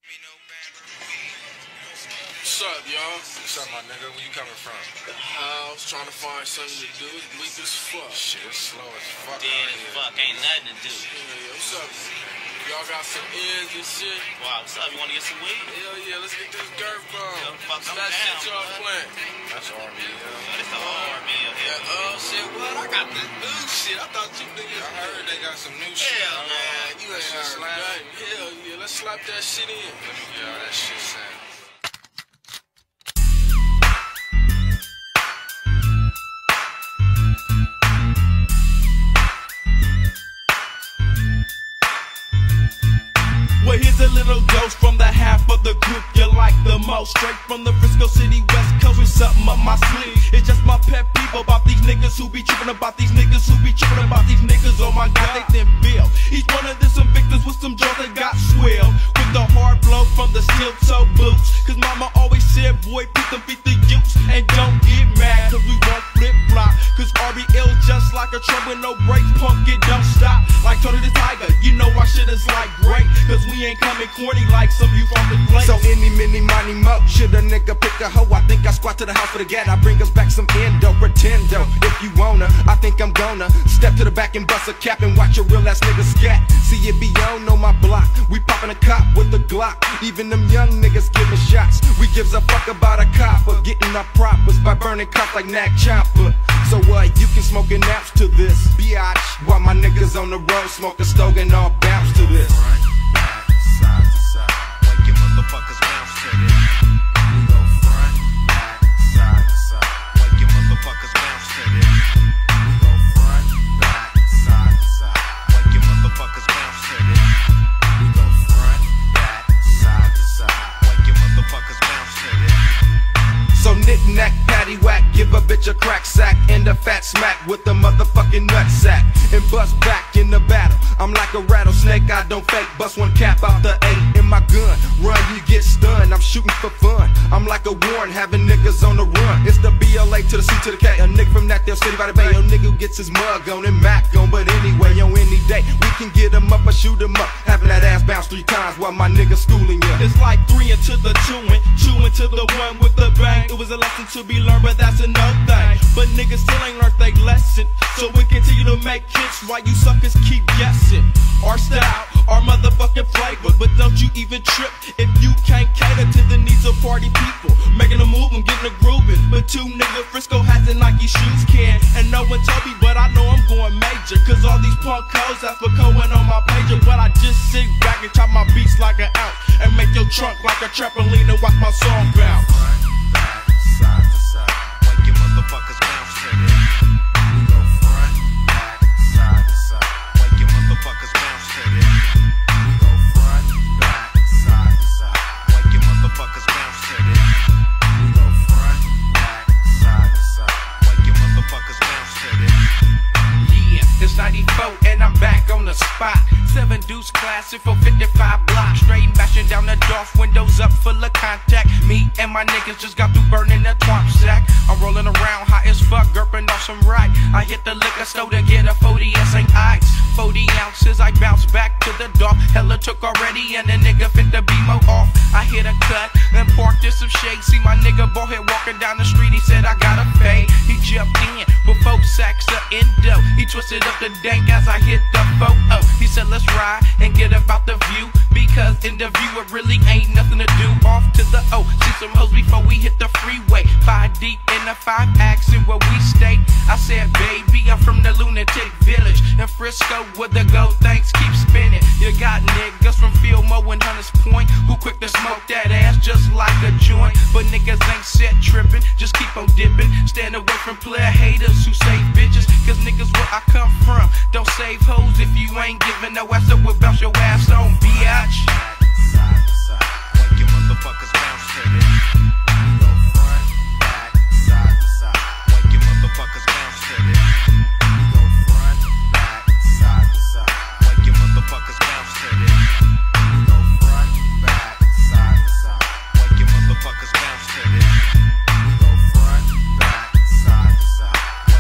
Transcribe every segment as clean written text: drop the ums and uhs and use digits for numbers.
What's up, y'all? What's up, my nigga? Where you coming from? The house, trying to find something to do. It's bleak as fuck. Shit, it's slow as fuck. Dead as fuck, ain't nothing to do. Yeah, what's up? Y'all got some ends and shit? Wow, what's up? You wanna get some weed? Hell yeah, let's get this girth bomb. Yo, fuck some that down, shit y'all bud. playing. That's RBL. Yo, this the whole RBL here. Shit, what? I got the new shit. I thought you niggas. I heard they got some new shit. Hell no. Man, you ain't That shit heard slap. nothing. Hell yeah, let's slap that shit in. Let me get all that shit sound. Well, here's a little dose from the half of the group you like the most. Straight from the Frisco City West Coast with something up my sleeve. It's just my pet peeve about these niggas who be tripping about these niggas who be tripping about these niggas. Oh my God, they thin bill. Each one of them some victims with some jaws that got swelled with the hard blow from the steel toe boots. Cause mama always said, boy, beat them, beat the youths. And don't get mad cause we won't flip flop. Cause RBL just like a truck with no brakes. Punk it don't stop. Like Tony the Tiger, you know our shit is like great. Cause we ain't coming corny like some you from the place. So any, mini, money, mo. Should a nigga pick a hoe? I think I squat to the house for the gat. I bring us back some endo, pretendo. If you wanna, I think I'm gonna step to the back and bust a cap and watch a real ass nigga scat. See it be on my block. We poppin' a cop with a Glock. Even them young niggas giving shots. We gives a fuck about a cop or getting our props by burning cops like Knack Chopper. So what? You can smoke an ounce to this, biatch. While my niggas on the road smoke a stove and all bounce to this. Side to side. Like your motherfuckers bounce to this. We go front, back, side to side. Like your motherfuckers bounce to this. We go front, back, side to side. Like your motherfuckers bounce to this. We go front, back, side to side. Like your motherfuckers bounce to this. So knick-knack, paddywhack, give a bitch a crack sack and a fat smack with a motherfucking nutsack and bust back in the battle. I'm like a rattlesnake, I don't fake. Bust one cap out the 8 in my gun. Run, you get stunned. I'm shooting for fun. I'm like a Warren, having niggas on the run. It's the BLA to the C to the K. A nigga from that there city by the bay. A nigga who gets his mug on and Mac on. But anyway, on any day, we can get him up or shoot him up. Having that ass bounce 3 times while my nigga schooling you. It's like 3 into the 2 into the 1 with the bang. It was a lesson to be learned, but that's another thing. But niggas still ain't learned they lesson. So we continue to make hits while you suckers keep guessing. Our style, our motherfucking flavor. But don't you even trip if you can't cater to the needs of party people. Making a move and getting a grooving. But 2 nigga Frisco hats and Nike shoes can. And no one told me, but I know I'm going major. Cause all these punk hoes ask for going on my pager. But I just sit back and chop my beats like an ounce. And make your trunk like a trampoline and watch my song bounce. Front, back, side to side. Like your motherfuckers bounce to this. We go front, back, side to side. Like your motherfuckers bounce to this. We go front, back, side to side. Like your motherfuckers bounce to this. We go front, back, side to side. Like your motherfuckers bounce to this. Yeah, it's 94 and I'm back on the spot. 7 Deuce classic for 55 blocks. Straight bashing down the Dolph, windows up full of contact. Me and my niggas just got through burning the twomp sack. I'm rolling around hot as fuck, gurping off some right. I hit the liquor store to get a 40 St. Ice. 40 ounces, I bounce back to the dock. Hella took already and the nigga fit the BMO off. I hit a cut and parked in some shade. See my nigga bald head walking down the street, he said I gotta pay. He jumped in with 4 sacks of endo. He twisted up the dank as I hit the photo. He said let's ride and get about the view. Because in the view it really ain't nothing to do. Off to the O, see some hoes before we hit the freeway. 5 deep in the 5 axis where we stay. I said baby, I'm from the lunatic village in Frisco where the gold things keep spinning. You got niggas from Fillmore and Hunters Point who quick to smoke that ass just like a joint. But niggas ain't set tripping, just keep on dipping. Stand away from player haters who save bitches. Cause niggas where I come from don't save hoes if you ain't giving no ass up. We'll bounce your ass on, biatch. Side to side. Like your motherfuckers bounce to this. We go front, back, side to side. Like your motherfuckers bounce to this. We go front, back, side to side. Like your motherfuckers bounce to this. We go front, back, side to side. Like your motherfuckers bounce to this. We go front, back, side to side.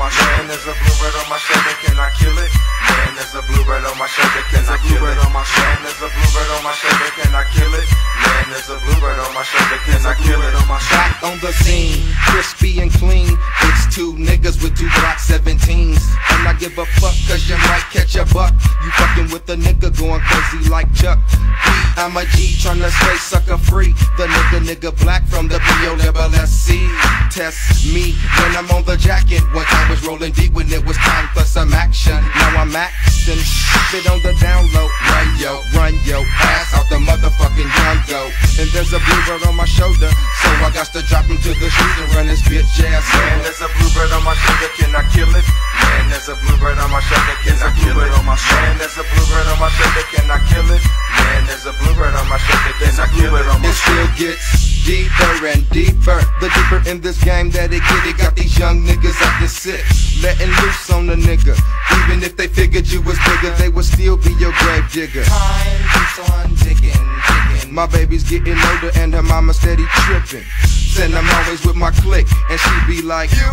my shoulder. Man, there's a bluebird on my shoulder, can I kill it? Man, there's a bluebird on my shoulder, can I kill it? Man, there's a bluebird on my shoulder, can I kill it? Man, there's a bluebird on my shoulder, can I kill it? Back on the scene, crispy and clean. It's two niggas with two Glock 17s. And I give a fuck cause you might catch a buck. You fucking with a nigga going crazy like Chuck. I'm a G tryna stay sucker free. The nigga black from the POSSC. Test me when I'm on the jacket. One time was rolling deep when it was time for some action. Now I'm axing, sit on the down low. Run yo ass out the motherfucking jungle. And there's a bluebird on my shoulder, so I got to drop him to the street and run his bitch ass. Man, there's a bluebird on my shoulder, can I kill it? Man, there's a bluebird on my shoulder, can I kill it? Man, there's a bluebird on my shoulder, can I kill it? Man, there's a bluebird on my shoulder, can I kill it? It still gets deeper and deeper. The deeper in this game that it got these young niggas acting sick, letting loose on the nigga. Even if they figured you was bigger, they would still be your grave digger. Time keeps on ticking. My baby's getting older and her mama steady tripping. And I'm always with my clique, and she be like, you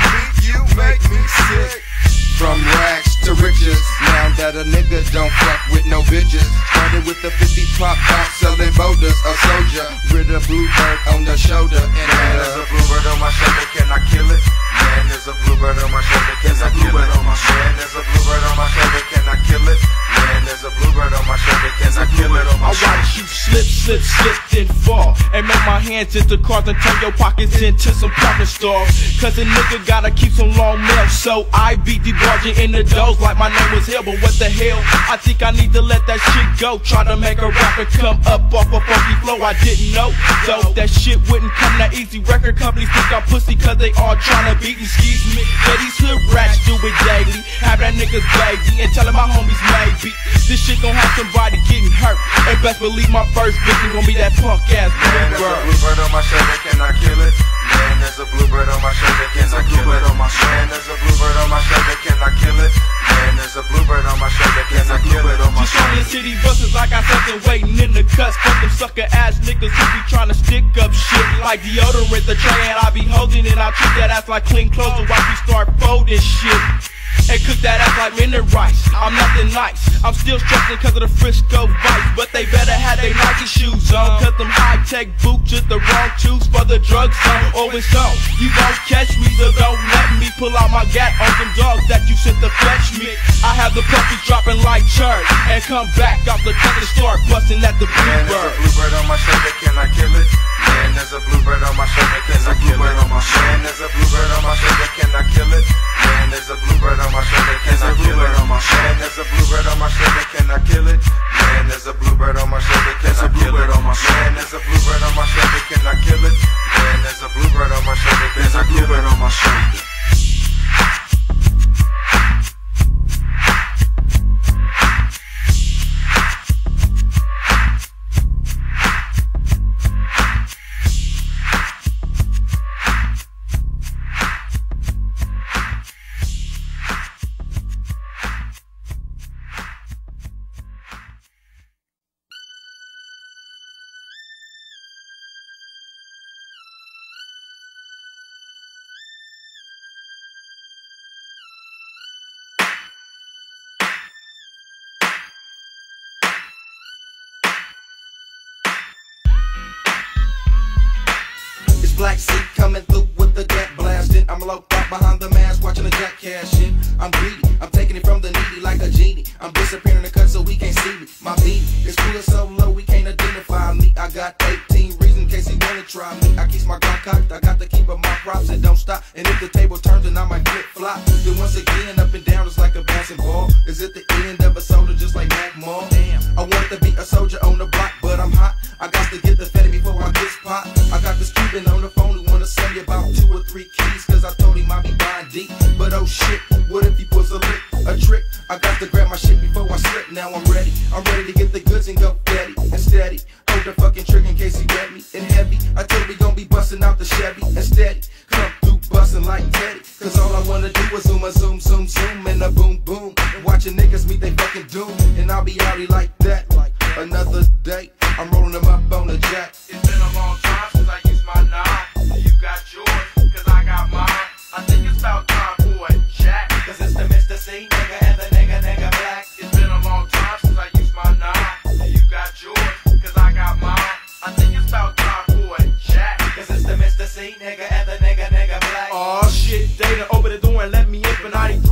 make me sick. From rags to riches, now that a nigga don't fuck with no bitches. Started with the 50 pop out selling boulders. A soldier with a bluebird on the shoulder. And there's a bluebird on my shoulder, can I kill it? Man, there's a bluebird on my shoulder, can I kill it? Man, there's a bluebird on my shoulder, can I kill it? Man, there's a bluebird on my shoulder, can I kill it? I watch you slip, then fall, and make my hands into cars and turn your pockets into some parking stalls. Cause a nigga gotta keep some long mail, so I be debarging in the doors like my name was hell. But what the hell, I think I need to let that shit go. Try to make a rapper come up off a funky flow. I didn't know, though, that shit wouldn't come that easy. Record companies think I'm pussy cause they all tryna beat me. Excuse me, yeah, these hood rats do it daily. Have that niggas baby and tellin' my homies maybe this shit gon' have somebody getting hurt. And best believe my first victim gon' be that punk ass bluebird. There's a bluebird on my shoulder, can I kill it? Man, there's a bluebird on my shoulder, can I kill it? Man, there's a bluebird on my shoulder, can I kill it? Man, there's a bluebird on my shoulder, can I kill it? Just on the city buses like I something waiting in the cuts. Fuck them sucker ass niggas who be tryna stick up shit like deodorant. The tray and I be holding it. I treat that ass like clean clothes and watch me start folding shit. And cook that ass like minute rice. I'm nothing nice, I'm still stressing cause of the Frisco Vice. But they better have their Nike shoes on, cause them high-tech boots is the wrong shoes for the drug zone. Oh, it's on, you won't catch me, so don't let me pull out my gat on them dogs that you sent to fetch me. I have the puppies dropping like church and come back off the cut and start busting at the bluebird. Man, there's a bluebird on my shoulder, can I kill it? Man, there's a bluebird on my shoulder, can I kill it? Man, there's a bluebird on my shoulder, can I kill it? Man, there's a bluebird on my shoulder, can I kill it? Man, there's a bluebird on my shoulder, can I kill it? Man, there's a bluebird on my shoulder, can I kill it? Man, there's a bluebird on my shoulder, can I kill it? Man, there's a bluebird on my shoulder, can I kill it? On my shoulder. Black seat coming through with the gat blasting. I'm low out behind the mask watching the jack cash shit. I'm greedy, I'm taking it from the needy like a genie. I'm disappearing the cut so we can't see me. My beat is cool so low we can't identify me. I got 18 reasons in case he wanna try me. I keep my gun cocked, I got to keep up my props and don't stop. And if the table turns then I might flip flop. Then once again up and down it's like a bouncing ball. Is it the end of a soldier just like Mac Mall? Damn, I want to be a soldier on the block but I'm hot. I got to get the fatty before I get pot. I got this Cuban on the phone who wanna sell me about 2 or 3 keys cause I told him I be buying deep. But oh shit, what if he pulls a lick, a trick? I got to grab my shit before I slip. Now I'm ready to get the goods and go steady and steady. Hold the fucking trigger in case he read me. And heavy, I tell we gon' be busting out the Chevy and steady. Come through busting like Teddy. Cause all I wanna do is zoom, a zoom, zoom, zoom, and a boom, boom. Watching niggas meet they fucking doom. And I'll be outie like that. Another day, I'm rolling them up on the jack. It's been a long time since I used my nine. You got yours, cause I got mine. I think it's about time for it.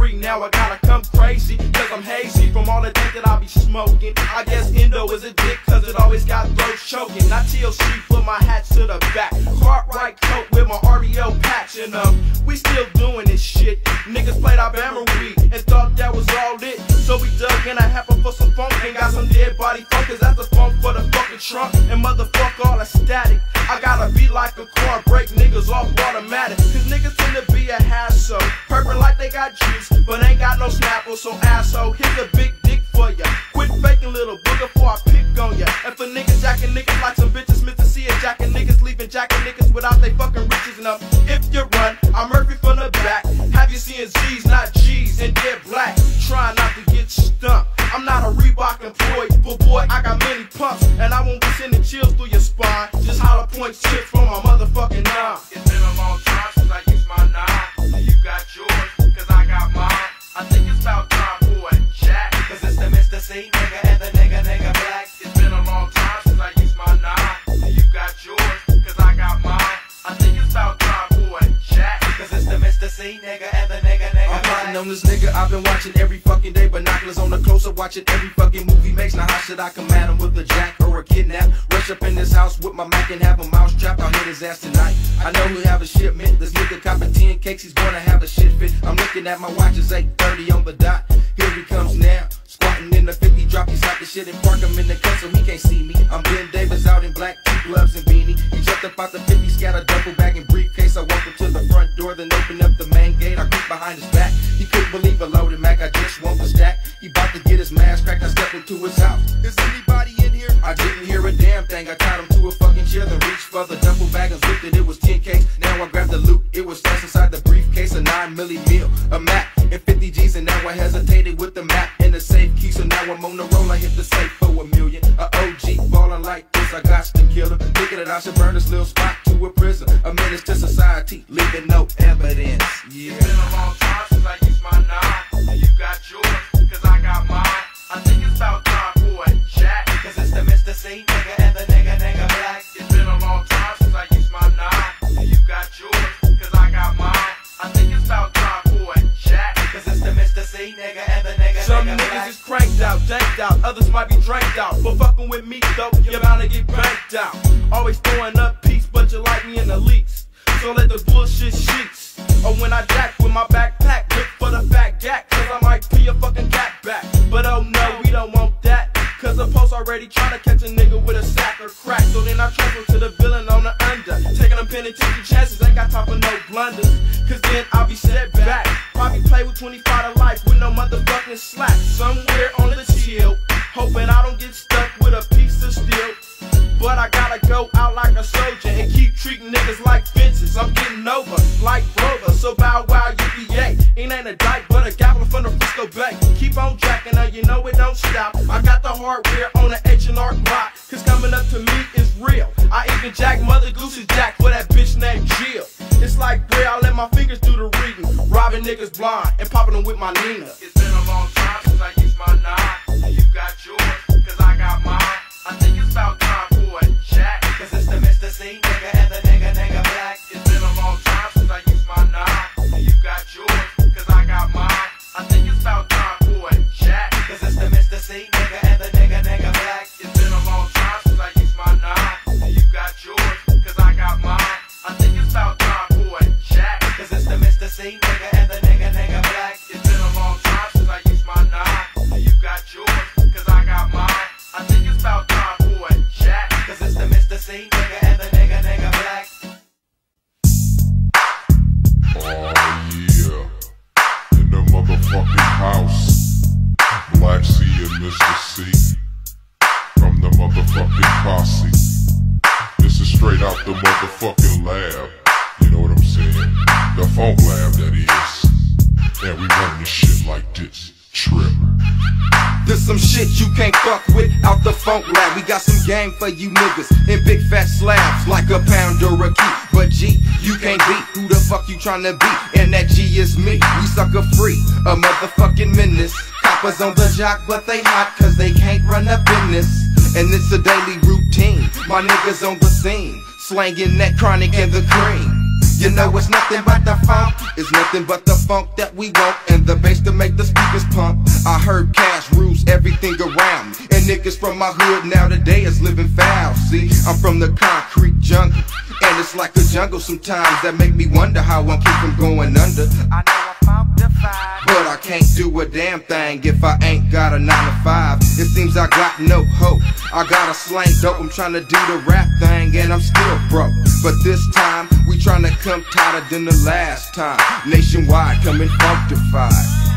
free. Now I gotta come crazy, cause I'm hazy from all the things that I be smoking. I guess endo is a dick, cause it always got throats choking. Not TLC, put my hat to the back. Cartwright coat with my REO patch. And we still doing this shit. Niggas played our Bama weed and thought that was all it. So we dug in a heifer for some funk and got some dead body funkers. That's the funk for the fucking trunk. And motherfuck all the static. I gotta be like a car, break niggas off automatic. Cause niggas tend to be a hassle. Purple like they got juice, but ain't got no snapple. So asshole, here's a big dick for ya. Quit faking little booger before I pick on ya. And for niggas jacking niggas like some bitches, Mr. C and jacking niggas, leaving jacking niggas without they fucking riches enough. If you run, I'm Murphy from the back. Have you seen Z's, not G's, and they're black. Try not to get stumped. I'm not a Reebok employee, but boy, I got many pumps. And I won't be sending chills through your spine. Just holler points chips from my motherfucking nine. It's been a long time since I used my nine. You got yours, cause I got mine. I think it's about time for a jack. Cause it's the Mr. C nigga and the nigga black. It's been a long time since I used my nine. You got yours, cause I got mine. I think it's about time for a jack. Cause it's the Mr. C nigga and the nigga I'm plotting on this nigga I've been watching every fucking day. Binoculars on the closer, watching every fucking movie makes. Now how should I come at him with a jack or a kidnap? Rush up in this house with my Mac and have a mouse trap. I'll hit his ass tonight. I know he'll have a shipment. This nigga copping 10 cakes, he's gonna have a shit fit. I'm looking at my watch, it's 8:30 on the dot. Here he comes now. Squatting in the 50, drop his out the shit and park him in the cut so he can't see me. I'm Ben Davis out in black tee gloves and beanie. He jumped up out the 50, scattered duffel bag and briefcase. I walked up to the front door, then opened up the main gate. I creeped behind his back. He couldn't believe a loaded Mac. I just want the stack. He about to get his mask cracked. I stepped into his house. Is anybody in here? I didn't hear a damn thing. I tied him to a fucking chair, then reached for the duffel bag and zipped it. It was 10 cakes. Now I grabbed the loot. It was stashed inside the briefcase. A 9 milli meal, a Mac, and 50 G's. And now I hesitated with the map and the safe key. So now I'm on the roll. I hit the safe for $1 million. A OG ballin' like this. I got to kill him. Thinking that I should burn this little spot to a prison. A menace to society, leaving no evidence. Yeah. It's been a long time since I used my nine. You got yours, cause I got mine. I think it's about time for a jack. Cause it's the Mr. C nigga and the nigga black. It's been a long time since I used my nine. You got yours, cause I got mine. I think it's about time for a jack. Cause it's the Mr. C nigga and the nigga Some black. niggas is cranked out, danked out. Others might be dranked out. But fucking with me though, you're bound to get banked out. Always throwing up peace, but you like me in the leaks. So let the bullshit sheets. Or when I jack with my backpack, look for the fat gack, cause I might pee a fucking cat back. But oh no, we don't want that. Cause the post already trying to catch a nigga with a sack or crack. So then I transfer to the villain on the under. Taking them penitentiary chances, ain't got time for no blunders. Cause then I'll be set back. Probably play with 25 to life with no motherfucking slack. Somewhere on the chill, hoping I don't get stuck with a piece of steel. But I gotta go out like a soldier and keep treating niggas like fences. I'm getting over like Rover, so bow wow UVA. It ain't a dyke but a gavel from the Frisco Bay. Keep on jacking her, you know it don't stop. I got the hardware on the H&R block, cause coming up to me is real. I even jack Mother Goose's jack for that bitch named Jill. It's like where I let my fingers do the reading, robbing niggas blind and popping them with my Nina. It's been a long time since I used my nine. You got yours, cause I got mine. I think it's about time for a jack. Cause it's the Mr. C nigga and the nigga black. It's been a long time since I used my nine. You got yours, cause I got mine. I think it's about time for a jack. Cause it's the Mr. C nigga and the nigga black. It's been a long time since I used my nine. You got yours, cause I got mine. I think it's about time for a jack. Cause it's the Mr. C nigga and the nigga black. It's been a long time since I used my nine. You got yours, cause I got mine. I think it's about time for a jack. Cause it's the Mr. C nigga and the nigga black. Oh yeah, in the motherfucking house, Black C and Mr. C, from the motherfucking posse. This is straight out the motherfucking lab, you know what I'm saying? The funk lab, that is. And we run this shit like this, trip. This some shit you can't fuck with out the funk lab. We got some game for you niggas in big fat slabs like a pound or a key. But G, you can't beat who the fuck you tryna be, and that G is me. We sucker free, a motherfucking menace. Coppers on the jock, but they hot cause they can't run up in this. And it's a daily routine, my niggas on the scene, slanging that chronic and the cream. You know it's nothing but the funk. It's nothing but the funk that we want, and the bass to make the speakers pump. I heard cash rules everything around me, and niggas from my hood now today is living foul. See, I'm from the concrete jungle, and it's like a jungle sometimes that make me wonder how I'm keep from going under. I know I'm funkified, but I can't do a damn thing if I ain't got a 9 to 5. It seems I got no hope. I got a slang dope. I'm trying to do the rap thing and I'm still broke. But this time we trying to come tighter than the last time. Nationwide coming funkified.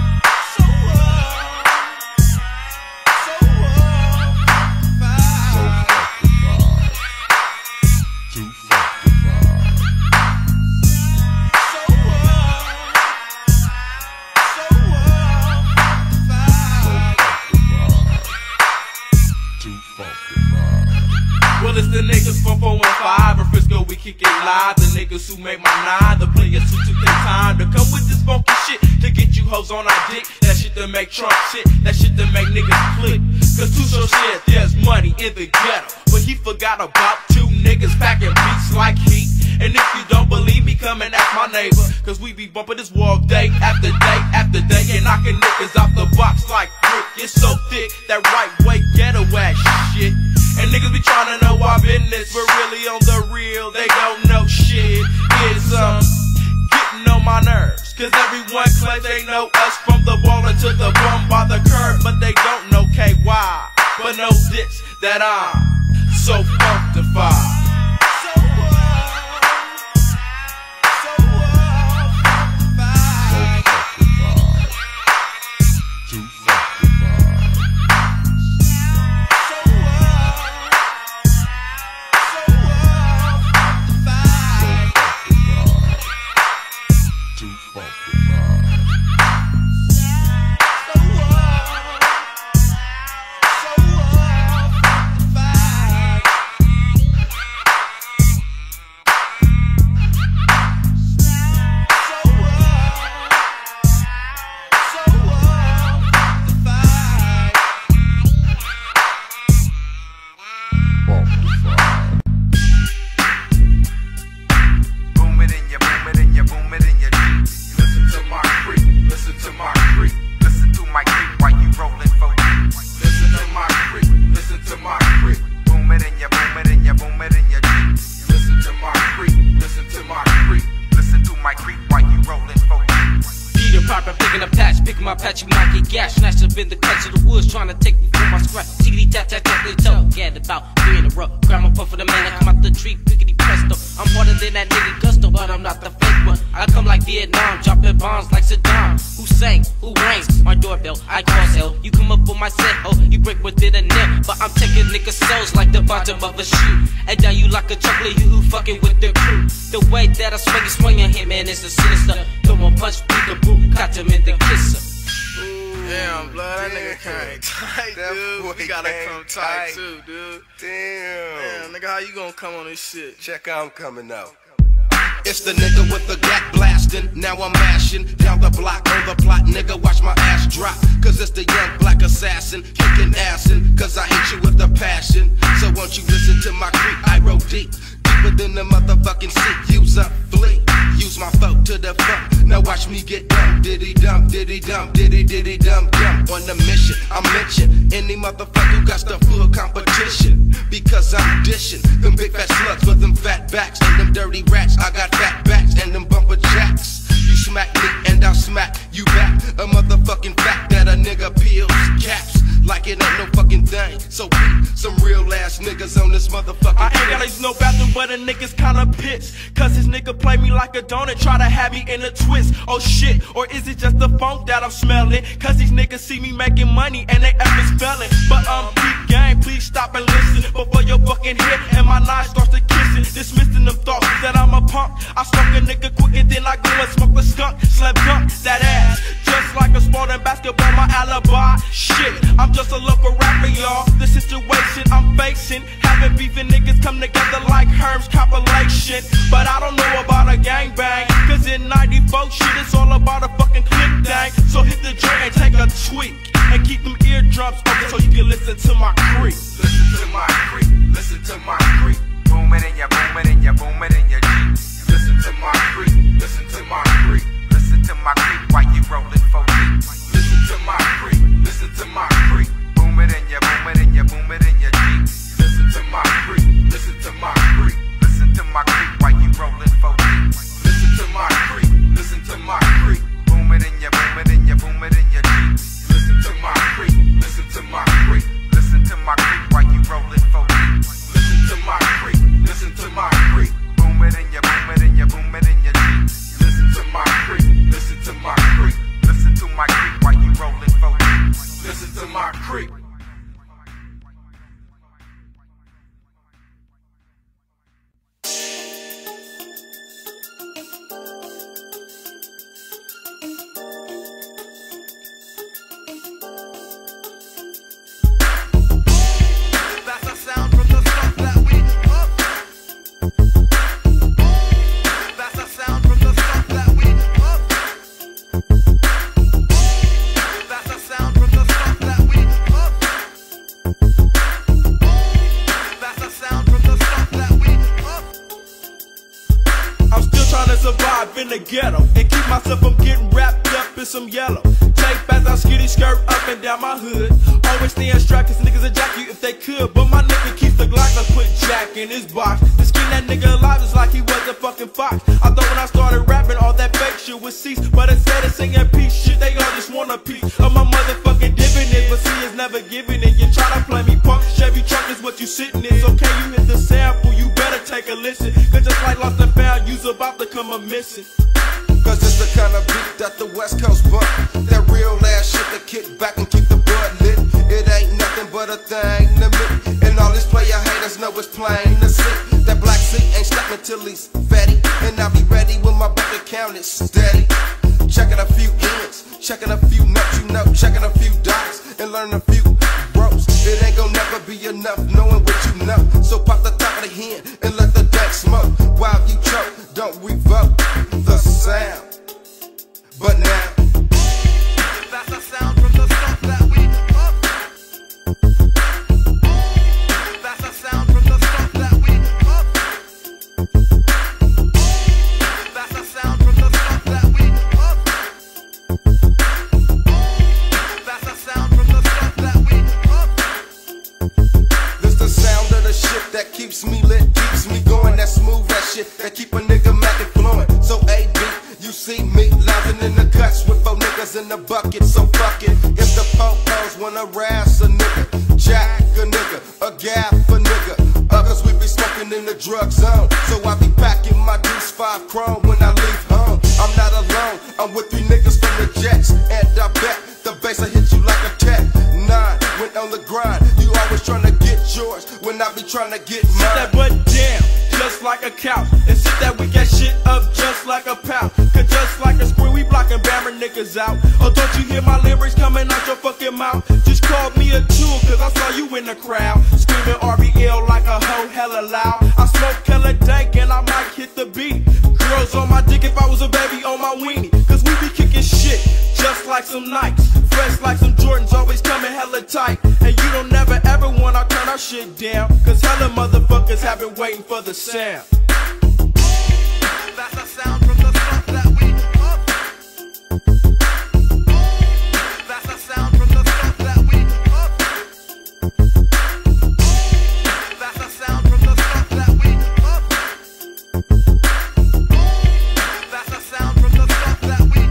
Well, it's the niggas from 415 in Frisco, we kick it live. The niggas who make my 9, the players who took their time to come with this funky shit to get you hoes on our dick. That shit to make Trump shit, that shit to make niggas click. Cause Tuso said there's money in the ghetto, but he forgot about 2 niggas packing beats like heat. And if you don't believe me, come and ask my neighbor, cause we be bumping this wall day after day after day, and knocking niggas out the box like brick. It's so thick, that right way ghetto ass shit. And niggas be trying to know our business, but really on the real, they don't know shit. It's getting on my nerves, cause everyone claims they know us from the baller to the bum by the curb, but they don't know KY, but know this, that I'm so funkified. My patch, you might get gas. Snatched up in the clutch of the woods, trying to take me from my scratch. Tickety tap tap tap, they toe. Get about 3 in a row. Grab my puff for the man, I come out the tree, pickety presto. I'm harder than that nigga Gusto, but I'm not the fake one. I come like Vietnam, dropping bombs like Saddam. Hussein, who reigns? My doorbell, I cause hell. You come up on my set, oh, you break within a nip. But I'm taking niggas' souls like the bottom of a shoe. And down you like a chocolate, you who fucking with the crew. The way that I swing on him, man, is a sinister. Come on, punch, peekaboo, caught him in the kisser. Damn, blood, that nigga came tight, dude. We gotta come tight too, dude. Damn, nigga, how you gonna come on this shit? Check out, I'm coming out. It's the nigga with the gat blasting. Now I'm mashing down the block on the plot. Nigga, watch my ass drop. Cause it's the young black assassin. Kicking assin', cause I hate you with a passion. So won't you listen to my creep? I roll deep. Deeper than the motherfucking seat. Use up, flee. Use my folk to the funk. Now watch me get dumb. Diddy dumb, diddy dumb, diddy diddy dumb dumb. On the mission, I mention any motherfucker who got the full competition. Because I'm dishing them big fat slugs with them fat backs and them dirty rats. I got fat backs and them bumper jacks. You smack me and I'll smack you back. A motherfucking fact that a nigga peels caps like it ain't no fucking thing. So some real ass niggas on this motherfucking I ain't gotta use no bathroom, but a nigga's kinda pissed. Cause his nigga play me like a donut, try to have me in a twist. Oh shit, or is it just the funk that I'm smelling? Cause these niggas see me making money and they efforts spelling. But peep gang, please stop and listen before your fucking hit and my nine starts to kissing. Dismissing them thoughts that I'm a punk. I smoke a nigga quicker than I go and smoke a skunk. Slap dunk that ass, just like a sport in basketball, my alibi. Shit, I'm just a local rapper, y'all. The situation I'm facing, having beefing niggas come together like Herm's compilation. But I don't know about a gangbang, cause in 94 shit it's all about a fucking click dang. So hit the joint and take a tweak, and keep them eardrums open so you can listen to my creep. listen to my creep, listen to my creep. Boom it in ya, boom it in ya, boom it in ya. Listen to my creep. in the ghetto and keep myself from getting wrapped up in some yellow. Take back that skitty skirt up and down my hood. Always staying strapped cause niggas would jack you if they could. But my nigga keeps the Glock, I put Jack in his box. To skin that nigga alive is like he was a fucking fox. I thought when I started rapping all that fake shit would cease, but instead of singing peace shit, they all just want a piece of my motherfucking dividend. But see, it's never giving it. You try to play me punk, Chevy truck is what you sitting in. So can you hit the sample? You better take a listen, cause just like Lost and Found, you's about to come a missing. Cause it's the kind of beat that the West Coast bump. That real ass shit that kick back and keep the blood lit. It ain't nothing but a thing to me. And all these player haters know it's plain to see. That black seat ain't stopping till he's fatty. And I'll be ready when my bank account is steady. Checking a few ends, checking a few nuts, you know, checking a few dots, and learn a few ropes. It ain't gonna never be enough knowing what you know. So pop the top of the hand and let the deck smoke. While you choke, don't revoke the sound. But now, that's the sound from the stuff that we up. That's the sound from the stuff that we up. That's the sound from the stuff that we up. That's the sound from the stuff that we up. this the sound of the shit that keeps me lit, keeps me going. That smooth, that shit that keep a nigga mad and flowing. So AB, you see me lounging in the cuts with 4 niggas in the bucket. So fuck it, if the po-pos wanna razz a nigga, jack a nigga, a gaff a nigga. Others we be smoking in the drug zone. So I be packing my Deuce 5 chrome when I leave home. I'm not alone, I'm with 3 niggas from the Jets. And I bet the bass will hit you like a tech 9. Went on the grind, you always tryna get yours when I be tryna get mine. Sit that butt down, just like a couch, and sit that weak ass shit up just like a pout. Cause just like a square, we blocking Bammer niggas out. Oh, don't you hear my lyrics coming out your fucking mouth? Just called me a tool, cause I saw you in the crowd, screaming RBL like a hoe hella loud. I smoke hella dank and I might hit the beat. Girls on my dick if I was a baby on my weenie. Cause we be kicking shit just like some Nikes, fresh like some Jordans, always coming hella tight. And you don't never ever wanna turn our shit down, cause hella motherfuckers have been waiting for the sound. That's the sound from the stuff that we up. That's the sound from the stuff that we up. That's the sound from the stuff that we up. That's the sound from the stuff that we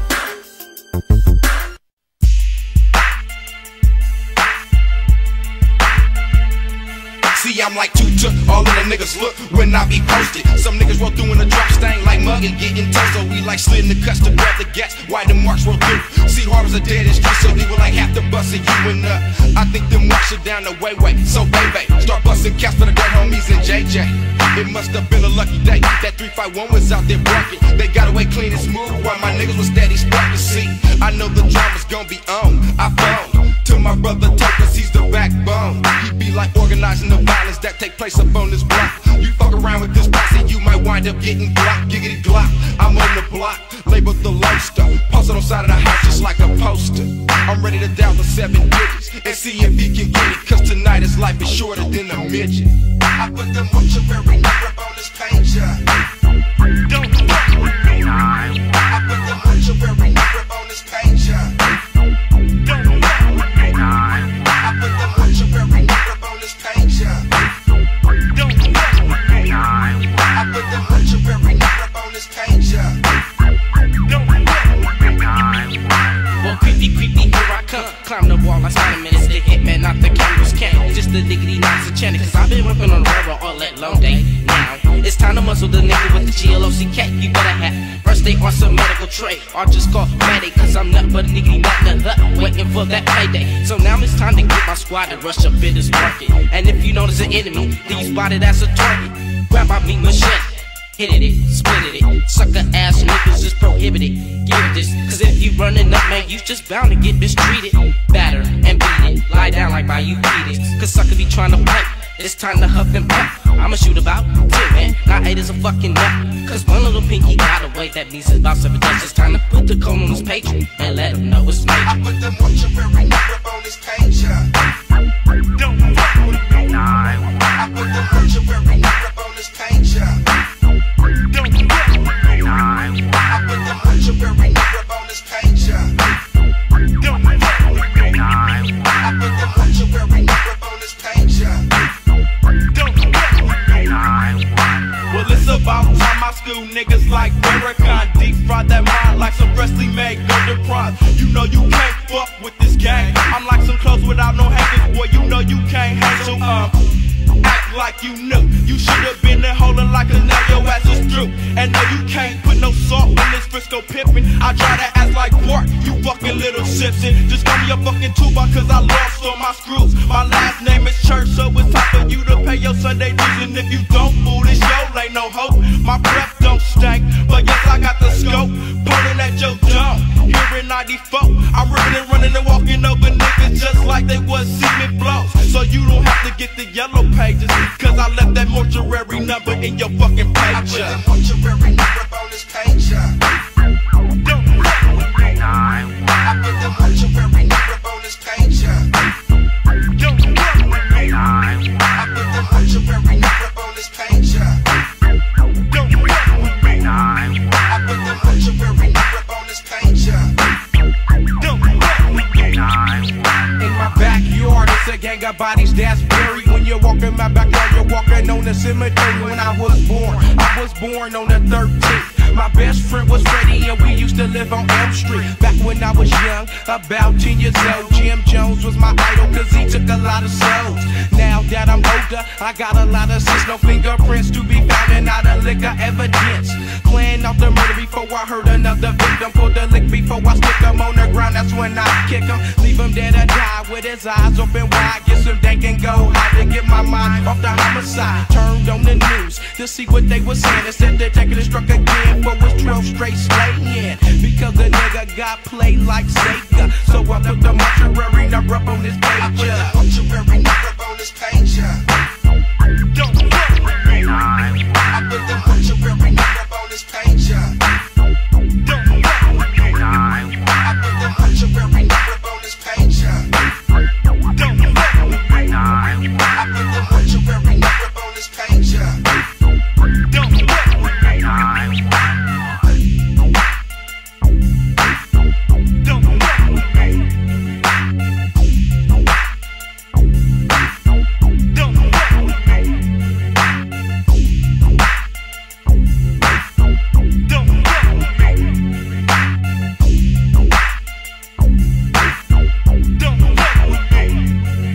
up. See, I'm like Tutor, all of the niggas look when I be posted. Some niggas roll through in a drop stain like mug and getting toast. So we like slid in the cuts to grab the gas, why the marks roll through. See, harbors are dead in streets, so they were like half the bus and you and I think them marks are down the way, so baby, start busting cats for the dead homies and JJ. It must have been a lucky day that 351 was out there barking. They got away clean and smooth while my niggas was steady sparking. See, I know the drama's gonna be on. I phone to my brother Tucker, he's the backbone. He be like organizing the violence that take place up on this block. You fuck around with this posse, you might wind up getting blocked. Giggity glock, I'm on the block, labeled the lobster. Posted on side of the house just like a poster. I'm ready to dial the 7 digits and see if he can get it, cause tonight his life is shorter than a midget. I put the mortuary number on this page. Don't fuck with me. I put the mortuary number on this page. Don't fuck with me. I put the mortuary number on this page. Don't fuck with me. I put the mortuary number on this page. Don't fuck with me. Well, creepy, here I come. Climb the wall, I sign a minute. The hitman, not the cameras can. Just the diggity knocks and chanting. Cause I've been working on the railroad all that long day. Now, it's time to muscle the nigga with the GLOCK. You better have first day or some medical trade. Or just call Maddie, cause I'm nothing but a niggity nut, waiting for that payday. So now it's time to get my squad and rush up in this market. And if you notice an enemy, then you spot it as a target. Grab my meat machete. Hitted it, splitted it, sucker ass niggas just prohibited. Give it this, cause if you running up, man, you just bound to get mistreated. Batter and beat it, lie down like my Euclides. Cause sucker be trying to play, it's time to huff and puff. I'ma shoot about 10, man, not 8 is a fucking nut. Cause one little pinky got away, that means it's about 7 days. It's time to put the cone on his patron and let him know it's major. I put the mortuary number on this page. Don't fuck with me. I put the mortuary number on this page. Don't fuck with me. Well, it's about time my school niggas like Farrakhan deep fry that mind like some freshly made golden prawns. You know you can't fuck with this gang. I'm like some clothes without no hangers, boy. You know you can't hang, so act like you knew. You should've been there holding like a now your ass is through. And no, you can't put no salt in this Frisco pimpin'. I try to act like pork, you fucking little Simpson. Just call me a fucking tuba cause I lost all my screws. My last name is Church, so it's time for you to pay your Sunday dues. And if you don't, fool, this show ain't no hope. My breath don't stank, but yes, I got the scope. Pointing at your dome, here in 94. I'm ripping and running and walking over niggas just like they was cement blows. So you don't have to get the yellow pages, cause I left that mortuary number in your fucking page. I put that mortuary number on this page. Don't fuck with me. I put the mortuary number on this page. Don't fuck with me. I put the mortuary number on this page. Don't fuck with me. I put the mortuary number on this page. Don't fuck with me. In my backyard, it's a gang of bodies that's buried. When you walk in my backyard, you're walking on the cemetery. When I was born on the 13th. My best friend was Freddie and we used to live on Elm Street. Back when I was young, about 10 years old, Jim Jones was my idol cause he took a lot of souls. Now that I'm older, I got a lot of sense. No fingerprints to be found and not a lick of evidence. Playing off the murder before I heard another victim. Pull the lick before I stick him on the ground, that's when I kick him. Leave him dead or die with his eyes open wide. Get some dank and go high to get my mind off the homicide. Turned on the news to see what they was saying. It said the detective struck again for his 12 straight slaying. Because the nigga got played like Sega. So I put the mortuary number up on this page. I put the mortuary number on this page. Don't fuck with me. I put the mortuary number on this page. Don't fuck with me. I put the mortuary number on this page. Don't fuck with me. I put the mortuary number on this page. Don't fuck with me. Don't fuck with me. Don't fuck with me. Don't fuck with me. Don't fuck with me.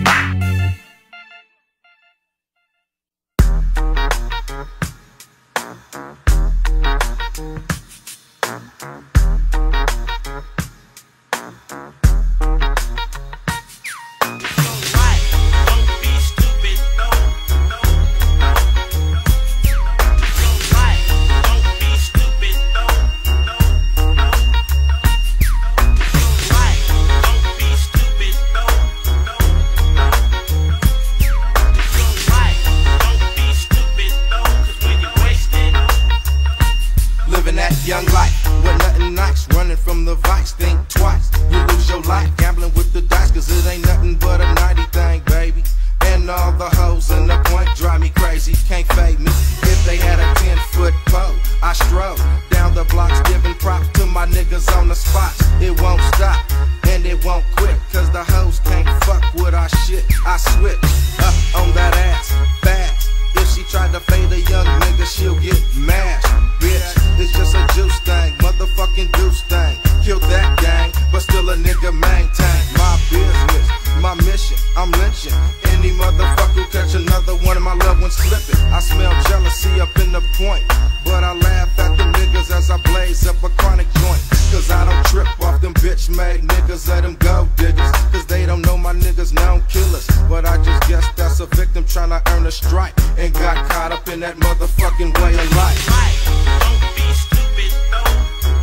Living that young life, where nothing nice, running from the vice, think twice, you lose your life, gambling with the dice, cause it ain't nothing but a nighty thing, baby. And all the hoes in the point drive me crazy, can't fade me. If they had a 10-foot pole, I stroll down the blocks, giving props to my niggas on the spots. It won't stop, and it won't quit, cause the hoes can't fuck with our shit. I switch up on that ass, fast. If she tried to fade a young nigga, she'll get mashed. Bitch, it's just a juice thing, motherfucking deuce thing. Kill that gang, but still a nigga maintain my business, my mission. I'm lynching any motherfucker who catch another one of my loved ones slipping. I smell jealousy up in the point, but I laugh at them niggas as I blaze up a chronic joint. Cause I don't trip off them bitch-made niggas, let them go diggers. Cause they don't know my niggas known killers. But I just guess that's a victim trying to earn a stripe and got caught up in that motherfucking way of life. Don't be stupid, no.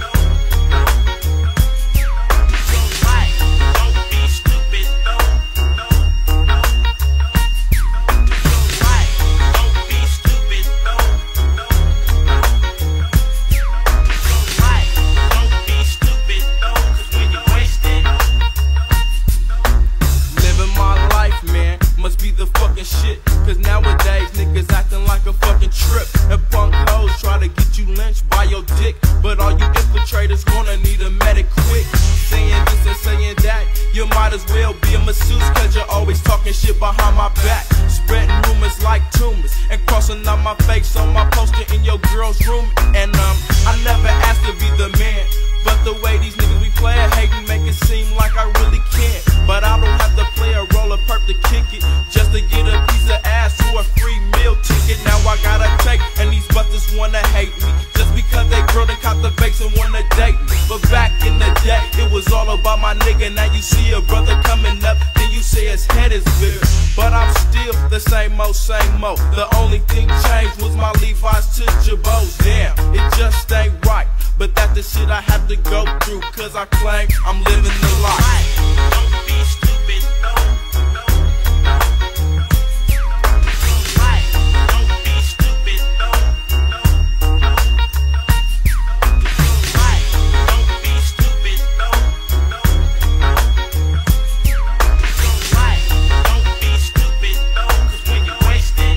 Don't be stupid, no. Don't be stupid, no. Don't be stupid, no. Cause when you're wasted. Living my life, man, must be the fucking shit. Cause nowadays niggas acting like a fucking trip. And punk hoes try to get you lynched Now my face on my poster in your girl's room. And I never asked to be the man, but the way these niggas we play it, hating make it seem like I really can't. But I don't have to play a role of perp to kick it, just to get a piece of ass or a free meal ticket. Now I gotta take, and these busters wanna hate me, just because they girl and cop the face and wanna date me. But back in the day, it was all about my nigga. Now you see a brother coming up, then you say his head is bigger. But I'm still the same old, same old. The only thing changed was my Levi's to Jabos. Damn, it just ain't right, but that's the shit I have to go through, cause I claim I'm living the life. Don't be stupid, no. Don't be stupid, no. Don't be stupid, no. Don't be stupid, no. Cause when you're wasted,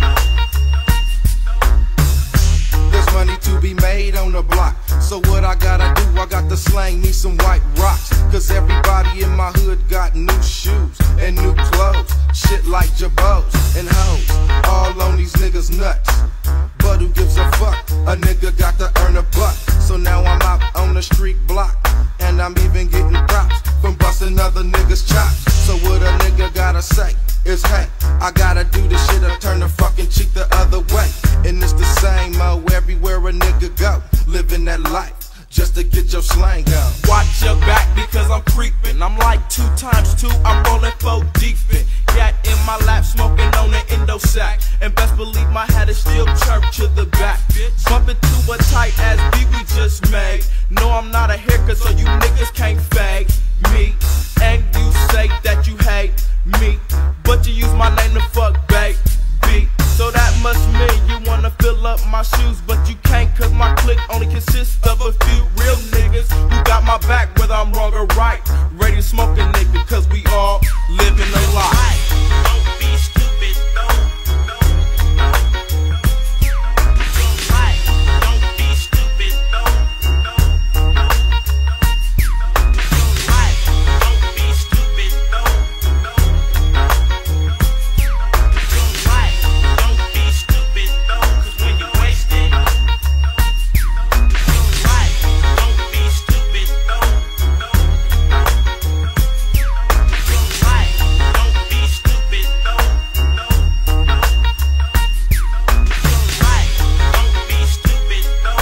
There's money to be made on the block. So what I gotta do, I got to slang me some white rocks. Cause everybody in my hood got new shoes and new clothes. Shit like jabos and hoes, all on these niggas nuts. But who gives a fuck? A nigga got to earn a buck. So now I'm out on the street block, and I'm even getting props from busting other niggas' chops. So what a nigga gotta say is, hey, I gotta do this shit or turn the fucking cheek the other way. And it's the same everywhere a nigga go, living that life just to get your slang on. Watch your back because I'm creeping. I'm like 2 times 2, I'm rolling 4 deep in. Cat in my lap, smoking on the endo sack. And best believe my hat is still chirp to the back. Bumping to a tight ass beat we just made. No, I'm not a haircut, so you niggas can't fade me. And you say that you hate me, but you use my name to fuck baby. So that must mean you wanna fill up my shoes, but you can't, cause my clique only consists of a few real niggas who got my back whether I'm wrong or right. Ready to smoke a nigga, cause we all living a life. don't be stupid, no. Don't be stupid, no. Don't be stupid, no. Don't be stupid, no. Cause when you're wasted, don't be stupid, no. Don't be stupid, no. Don't be stupid, no.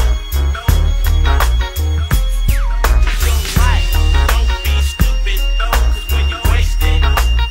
Don't be stupid, no. Cause when you're wasted.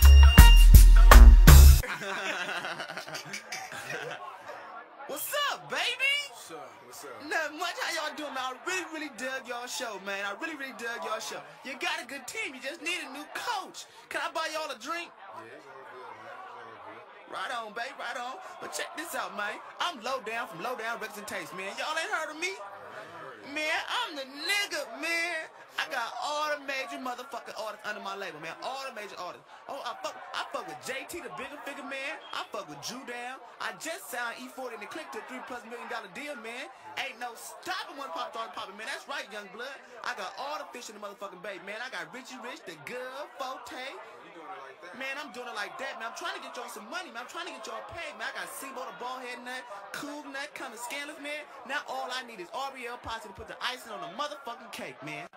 What's up, baby? What's up? Nothing much. How y'all doing, man? I really dug y'all show, man. I really dug y'all show. You got a good team. You just need a new coach. Can I buy y'all a drink? Yeah, it's all good, man. It's all good. Right on, babe. Right on. But check this out, man. I'm Low Down from Low Down Records and Taste, man. Y'all ain't heard of me? Man, I'm the nigga, man. I got all the major motherfucking artists under my label, man. All the major artists. Oh, I fuck with JT, the bigger figure, man. I fuck with Drew Down. I just signed E40 and the Click to a $3+ million deal, man. Ain't no stopping when pop started popping, man. That's right, young blood. I got all the fish in the motherfucking bait, man. I got Richie Rich, the Gov, Forte. You doing it like that? Man, I'm doing it like that, man. I'm trying to get y'all some money, man. I'm trying to get y'all paid, man. I got Sebo the Ballhead Nut, Cool Nut, kind of scandalous, man. Now all I need is Ariel Posse to put the icing on the motherfucking cake, man.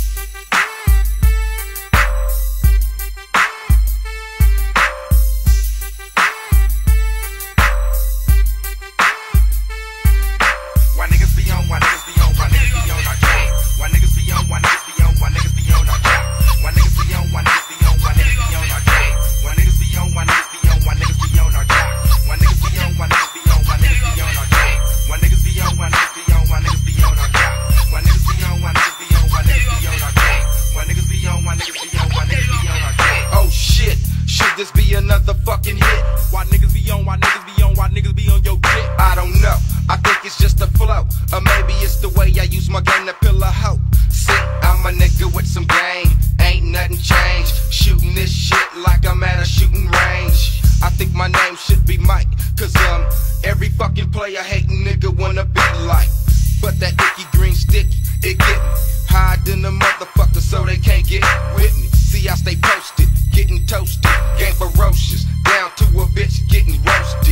Why niggas be on, why niggas be on, why niggas be on our track? Why niggas be on, why niggas be on, why niggas be on our track? Why niggas be on, why niggas be on, why niggas be on our track? Why niggas be on, why niggas be on, why niggas be on our track? Why niggas be on, why niggas be on, why niggas be on our track? Why niggas be on, why niggas be on, why niggas be on our track? Why niggas be on, why niggas be on, why niggas be on our track? Why niggas be on, why niggas be on, why niggas be on our track? Oh shit, should this be another fucking hit? Why niggas be on, why niggas be on, why niggas be on your dick? I don't know, I think it's just a flow. Or maybe it's the way I use my game to fill a hoe. See, I'm a nigga with some game, ain't nothing changed. Shooting this shit like I'm at a shooting range. I think my name should be Mike, cause every fucking player hating nigga wanna be like. But that icky green sticky, it get me higher than the motherfucker, so they can't get with me. See, I stay posted, getting toasted, game ferocious, down to a bitch getting roasted.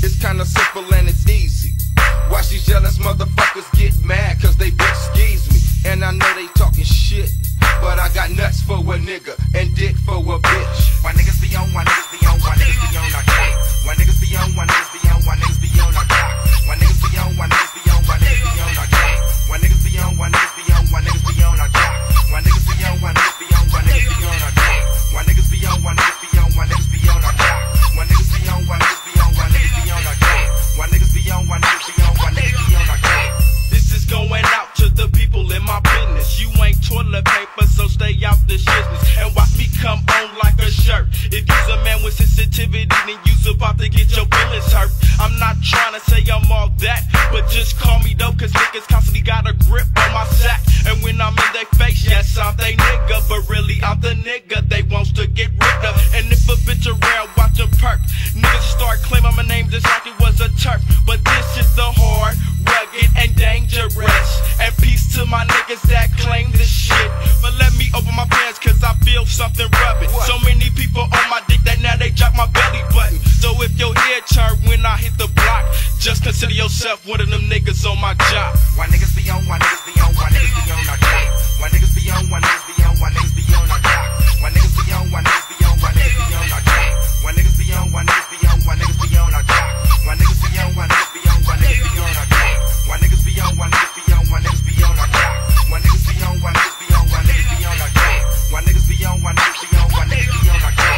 It's kinda simple and it's easy. Why these jealous motherfuckers get mad cause they bitch skis me. And I know they talking shit, but I got nuts for a nigga and dick for a bitch. Why niggas be on, why niggas be on, why niggas be on our dick? Why niggas be on, why niggas be on, why niggas be on our cock? Why niggas be on, why niggas be on, why niggas be on our dick? Why niggas be on, why niggas be on, why niggas be on our cock? Why niggas be on, why niggas be on, why niggas be on our dick? Why niggas be on, why niggas be on, why niggas be on our cock? Why niggas be on, why niggas be on, why niggas be on our dick? Why niggas be on, why niggas be on, why niggas be on our dick? This is going out to the people in my business. You ain't toilet paper, so stay out the business and watch me come on like a shirt. If you's a man with sensitivity, then you's about to get your feelings hurt. I'm not trying to say I'm all that, but just call me though, cause niggas constantly got a grip on my sack. And when I'm in their face, yes, I'm they nigga, but really I'm the nigga they wants to get rid of. And if a bitch around, watch a perk. Niggas start claiming my name just like it was a turf. But this is the hard, rugged, and dangerous. And peace to my niggas that claim this shit. But let me open my pants cause I feel something rubbing. So many people on my dick that now they drop my belly button. So if your head turn when I hit the block, just consider yourself one of them niggas on my job. Why niggas be on, why niggas be on, why niggas be on our dick? Why niggas be on, why niggas be on, why niggas be on our cock? Why niggas be on, why niggas be on, why niggas be on our dick? Why niggas be on, why niggas be on, why niggas be on our cock? Why niggas be on, why niggas be on, why niggas be on our dick? Why niggas be on, why niggas be on, why niggas be on our cock? Why niggas be on, why niggas be on, why niggas be on our dick? Why niggas be on, why niggas be on, why niggas be on our dick?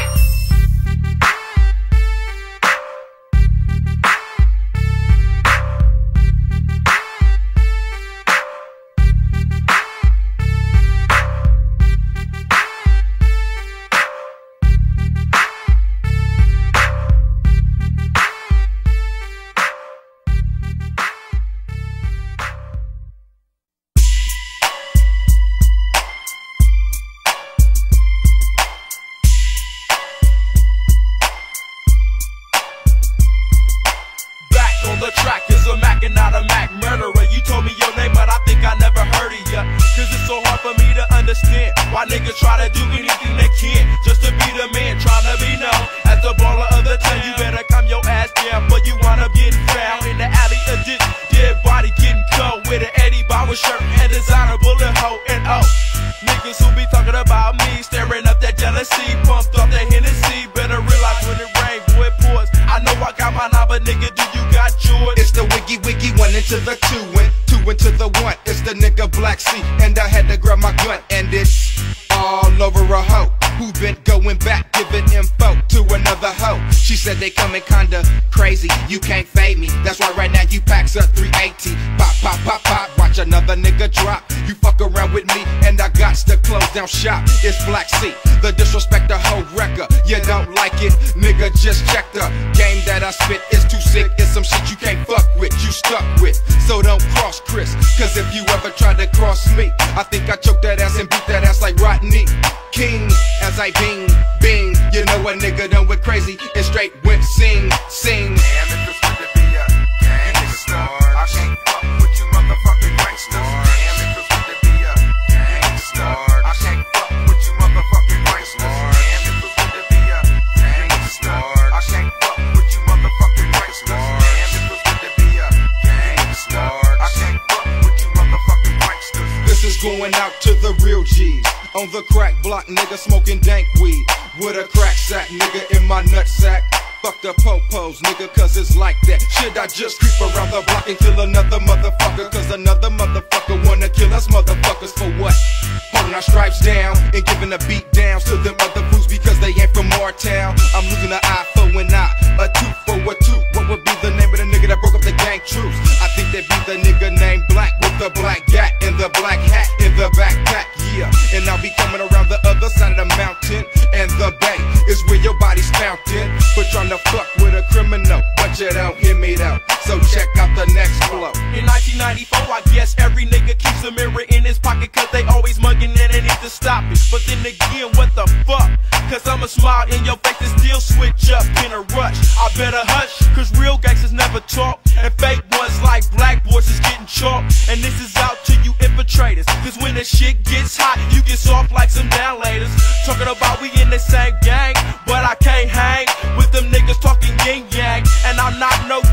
On the track is a Mac and not a Mac murderer. You told me your name, but I think I never heard of ya. Cause it's so hard for me to understand why niggas try to do anything they can just to be the man, trying to be known as the baller of the town. You better calm your ass down, but you wanna get found in the alley of this dead body getting cold with an Eddie Bauer shirt and designer bullet hole. And oh, niggas who be talking about me, staring up that jealousy, pumped off that Hennessy. Better realize when it rain, boy, it pours. I know I got mine, but nigga, do you got yours? It's the wiggy wiggy, 1 into the 2 and 2 into the 1. It's the nigga Black C, and I had to grab my gun, and it's all over a hoe who been going back, giving info to another hoe. She said they coming kinda crazy, you can't fade me. That's why right now you packs up 380. Pop, pop, pop, pop, watch another nigga drop. You fuck around with me, and I got to close down shop. It's Black C, the disrespect the whole wrecker. You don't like it, nigga, just check the game that I spit. It's too sick, it's some shit you can't fuck with, you stuck with. So don't cross Chris, cause if you ever try to cross me, I think I choke that ass and beat that ass like Rodney King. As I bing, bing, you know a nigga done went crazy and straight went sing, sing. Damn, it feels good to be a gangster. I can't fuck with you motherfucking gangsters. Damn, it feels good to be a gangster. I can't fuck with you motherfucking gangsters. Damn, it feels good to be a gangster. I can't fuck with you motherfucking gangsters. Damn, it feels good to be a gangster. I can't fuck with you motherfucking gangsters. This is going out to the real G's. On the crack block, nigga smoking dank weed. With a crack sack, nigga in my nutsack. Fuck the po-pos, nigga, cause it's like that. Should I just creep around the block and kill another motherfucker? Cause another motherfucker wanna kill us motherfuckers for what? Holding our stripes down and giving the beat downs to them other fools because they ain't from our town. I'm losing an eye for an eye, a tooth for a tooth. What would be the name of the nigga that broke up the gang troops? I think that'd be the nigga named Black with the black gat and the black hat in the backpack, yeah. And I'll be coming around the other side of the mountain, and the bay is where your body's fountain. But trying to fuck with a criminal, but you don't hear me though. So check out the next flow. In 1994, I guess every nigga keeps a mirror in his pocket cause they always mugging and they need to stop it. But then again, what the fuck? Cause I'ma smile in your face and still switch up in a rush. I better hush, cause real gangsters never talk, and fake ones like black boys is getting chalked. And this is out to you infiltrators, cause when the shit gets hot, you get soft like some downlaters. Talking about we in the same gang, but I can't hang with them niggas talking yin yang. And I'm not no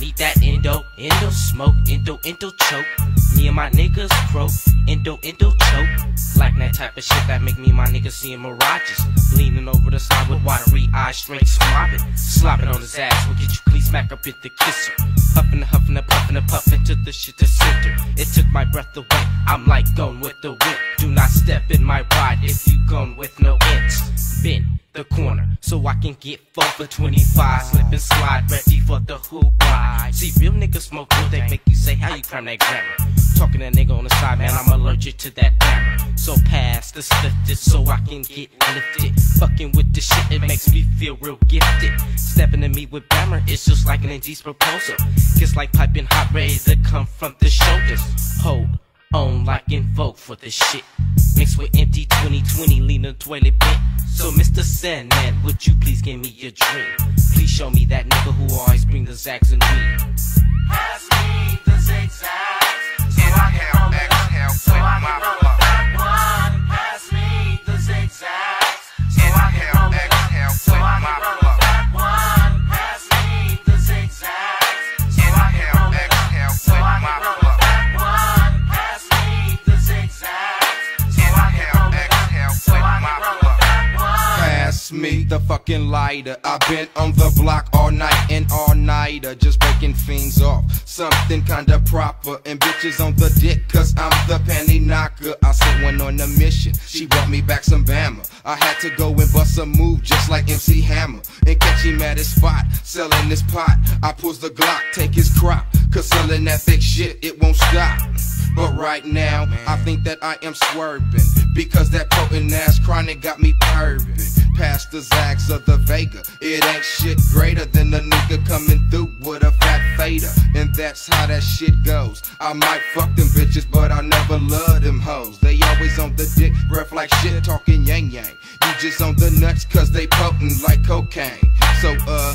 need that endo smoke, endo choke. Me and my niggas croak, endo choke. Like that type of shit that make me and my niggas seeing mirages. Leaning over the side with watery eyes, straight slopping on his ass. We'll get you clean smack up at the kisser. Huffing and puffing to the shit to center. It took my breath away. I'm like going with the wind. Do not step in my ride if you gone with no ends. Bend the corner so I can get 4 for 25. Slip and slide, ready for the hoop ride. See, real niggas smoke good, they make you say how you cram that grammar. Talking to that nigga on the side, man, I'm allergic to that grammar. So pass the sifted so I can get lifted. Fucking with the shit, it makes me feel real gifted. Stepping to me with grammar, it's just like an NG's proposal. Gets like piping hot, ready to come from the shoulders. Hold on like in vogue for this shit. Mixed with empty 2020, lean the toilet bit. So Mr. Sandman, would you please give me your dream? Please show me that nigga who always bring the zags and weed. Pass me the zigzags, so I can roll it up, so I can roll it back one. Pass me the zigzags, so I can roll it up, so I can roll it back one. Pass me the zigzags, so I can roll it up, so I can roll it back one. Pass me the zigzags, so I can roll it up, so I can roll it back one. Pass me the fucking lighter. I've been on the block all night and all nighter, just breaking fiends off. Something kinda proper and bitches on the dick, cause I'm the panty knocker. I sent one on a mission, she brought me back some Bama. I had to go and bust a move just like MC Hammer and catch him at his spot, selling his pot. I pulls the Glock, take his crop, cause selling that thick shit, it won't stop. But right now, I think that I am swerving, because that potent ass chronic got me perving. Past the zags of the Vega, it ain't shit greater than a nigga coming through with a fat fader. And that's how that shit goes. I might fuck them bitches, but I never love them hoes. They always on the dick, breath like shit, talking yang yang. You just on the nuts cause they potent like cocaine. So Pass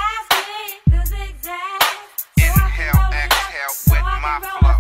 me the zigzags, inhale, exhale with my flow.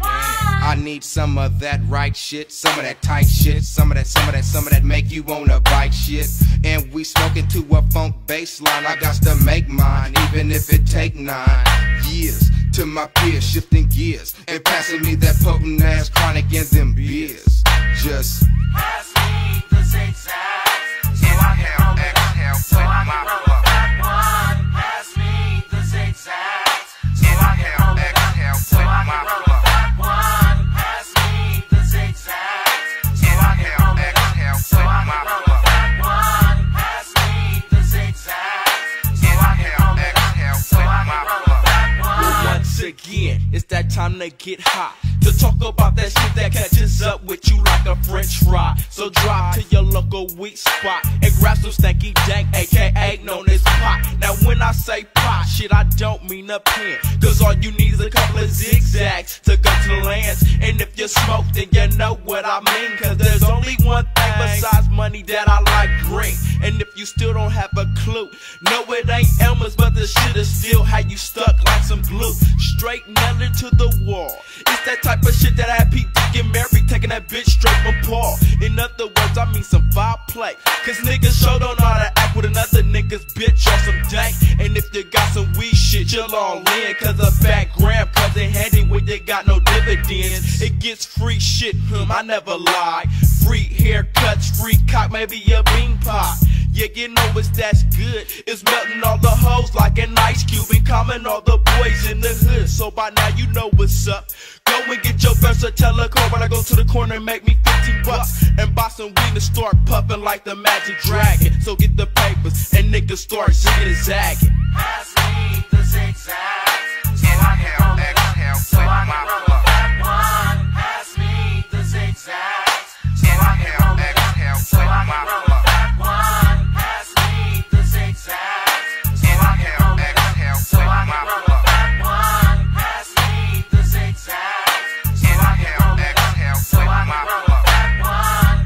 I need some of that right shit, some of that tight shit, some of that make you wanna bite shit. And we smoking to a funk baseline. I got to make mine, even if it take 9 years. To my peers, shifting gears and passing me that potent ass chronic in them beers. Just pass me the zigzags, so I can roll it up, so I can roll it back one. Pass me the zigzags, so I can roll it up, so I can roll it back one. Pass me the zigzags, so I can roll it up, so I can roll it back one. Pass me the zigzags, so I can roll it up, so I can roll it back one. Well, once again, it's that time to get hot, to talk about that shit that catches up with you like a French fry. So drive to your local weak spot and grab some stanky dank, aka known as pot. Now when I say pot, shit I don't mean a pen, cause all you need is a couple of zigzags to go to the lands. And if you smoke, then you know what I mean, cause there's only one thing besides money that I like drink. And if you still don't have a clue, no it ain't Elmer's, but the shit is still how you stuck like some glue. Straight nail it to the wall. It's that type of shit that I had Pete get married, taking that bitch straight from Paul. In other words, I mean some foul play, cause niggas sure don't know how to act with another nigga's bitch or some dank. And if you got some weed shit, you'll all in, cause a fat gram comes in handy when you got no dividends. It gets free shit, I never lie. Free haircuts, free cock, maybe a bean pot. Yeah, you know it's that's good. It's melting all the hoes like an ice cube and calming all the boys in the hood. So by now you know what's up. Go and get your versatile car when I go to the corner and make me 15 bucks and buy some weed and start puffing like the Magic Dragon. So get the papers and niggas start zigging and zagging. Pass me the zigzags, so I can roll it up, so I can roll it back one. Pass me the zigzags, so I can roll it up, so I can roll it back one. Pass me the zigzags, so I can roll it up, so I can roll it back one. Pass me the zigzags, so I can roll it up, so I can roll it back one.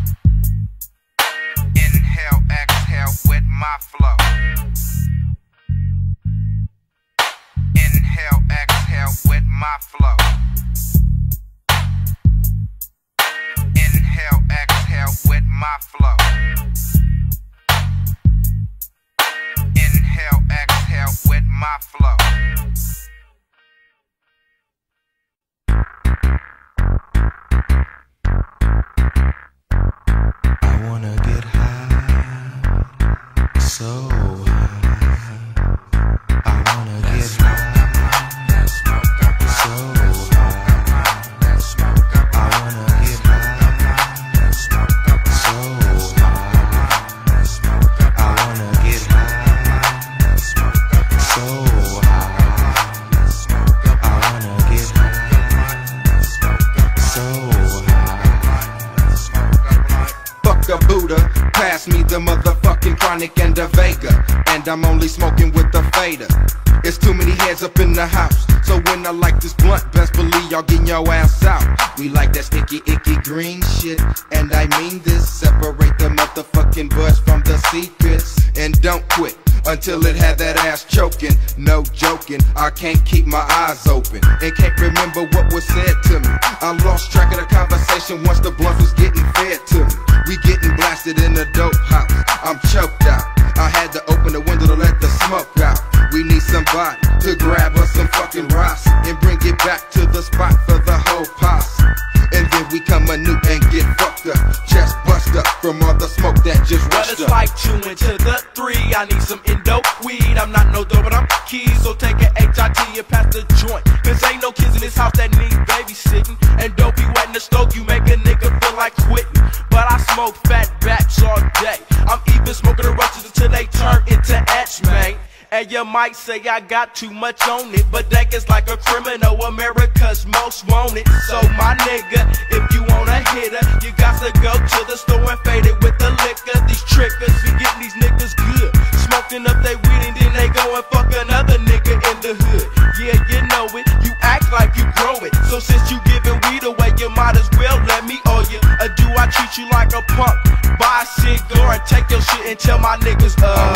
Inhale, exhale with my flow. pass me the motherfucking chronic and the Vega, and I'm only smoking with the fader. It's too many heads up in the house, so when I like this blunt, best believe y'all getting your ass out. We like that sticky, icky green shit, and I mean this. Separate the motherfucking buds from the secrets, and don't quit until it had that ass choking. No joking, I can't keep my eyes open and can't remember what was said to me. I lost track of the conversation once the blunt was getting fed to me. We getting blasted in the dope house, I'm choked out. I had to open the window to let the smoke out. We need somebody to grab us some fucking rocks and bring it back to the spot for the whole posse. And then we come anew and get fucked up, chest bust up from all the smoke that just rushed up. But it's like chewing to the 3. I need some endo weed. I'm not no dope, but I'm keys. So take an HIT and pass the joint. Cause ain't no kids in this house that need babysitting. And don't be wetting the stove, you make a nigga feel like quitting. But I smoke fat backs all day. I'm even smoking the rushes until they turn into etch, man. And you might say I got too much on it, but that is like a criminal, America's most wanted. So my nigga, if you want a hitter, you got to go to the store and fade it with the liquor. These triggers be getting these niggas good, smoking up they weed and then they go and fuck another nigga in the hood. Yeah, you know it, you act like you grow it. So since you giving weed away, you might as well let me owe you. Or do I treat you like a punk? Buy a cigar and take your shit and tell my niggas,